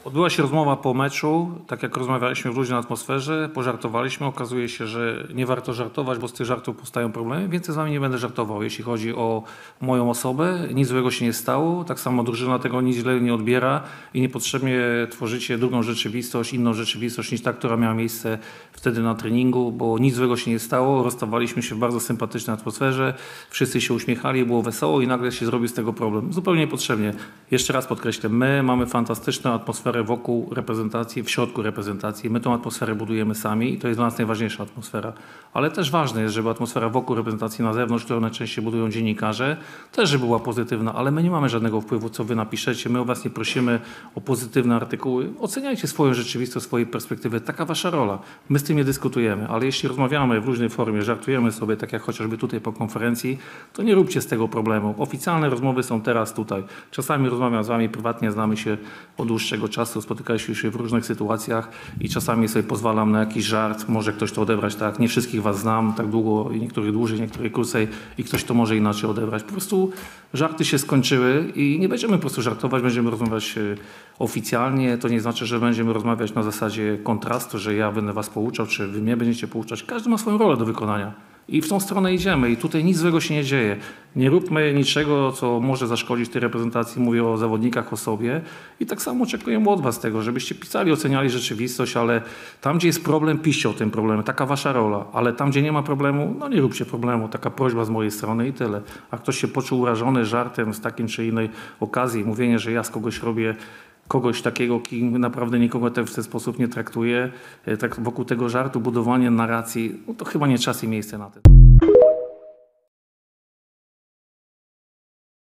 Odbyła się rozmowa po meczu, tak jak rozmawialiśmy w luźnej atmosferze, pożartowaliśmy. Okazuje się, że nie warto żartować, bo z tych żartów powstają problemy. Więcej z wami nie będę żartował, jeśli chodzi o moją osobę. Nic złego się nie stało. Tak samo drużyna tego nic źle nie odbiera i niepotrzebnie tworzycie drugą rzeczywistość, inną rzeczywistość niż ta, która miała miejsce wtedy na treningu, bo nic złego się nie stało. Rozstawaliśmy się w bardzo sympatycznej atmosferze. Wszyscy się uśmiechali, było wesoło i nagle się zrobił z tego problem. Zupełnie niepotrzebnie. Jeszcze raz podkreślę, my mamy fantastyczną atmosferę wokół reprezentacji, w środku reprezentacji. My tą atmosferę budujemy sami i to jest dla nas najważniejsza atmosfera. Ale też ważne jest, żeby atmosfera wokół reprezentacji na zewnątrz, którą najczęściej budują dziennikarze, też żeby była pozytywna, ale my nie mamy żadnego wpływu, co wy napiszecie. My o was nie prosimy o pozytywne artykuły. Oceniajcie swoją rzeczywistość, swojej perspektywy. Taka wasza rola. My z tym nie dyskutujemy, ale jeśli rozmawiamy w luźnej formie, żartujemy sobie, tak jak chociażby tutaj po konferencji, to nie róbcie z tego problemu. Oficjalne rozmowy są teraz tutaj. Czasami rozmawiam z wami prywatnie, znamy się od dłuższego czasu, spotykaliśmy się w różnych sytuacjach i czasami sobie pozwalam na jakiś żart, może ktoś to odebrać tak, nie wszystkich was znam tak długo, niektórych dłużej, niektórych krócej i ktoś to może inaczej odebrać. Po prostu żarty się skończyły i nie będziemy po prostu żartować, będziemy rozmawiać oficjalnie. To nie znaczy, że będziemy rozmawiać na zasadzie kontrastu, że ja będę was pouczał, czy wy mnie będziecie pouczać. Każdy ma swoją rolę do wykonania. I w tą stronę idziemy i tutaj nic złego się nie dzieje. Nie róbmy niczego, co może zaszkodzić tej reprezentacji. Mówię o zawodnikach, o sobie. I tak samo oczekujemy od was tego, żebyście pisali, oceniali rzeczywistość, ale tam, gdzie jest problem, piszcie o tym problemie. Taka wasza rola. Ale tam, gdzie nie ma problemu, no nie róbcie problemu. Taka prośba z mojej strony i tyle. A ktoś się poczuł urażony żartem z takiej czy innej okazji, mówienie, że ja z kogoś robię kogoś takiego, kim naprawdę nikogo w ten sposób nie traktuje, tak wokół tego żartu, budowanie narracji, no to chyba nie czas i miejsce na to.